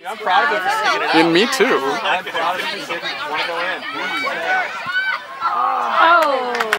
I'm proud of him for sticking it out. And me too. I'm proud of him for didn't want to go in.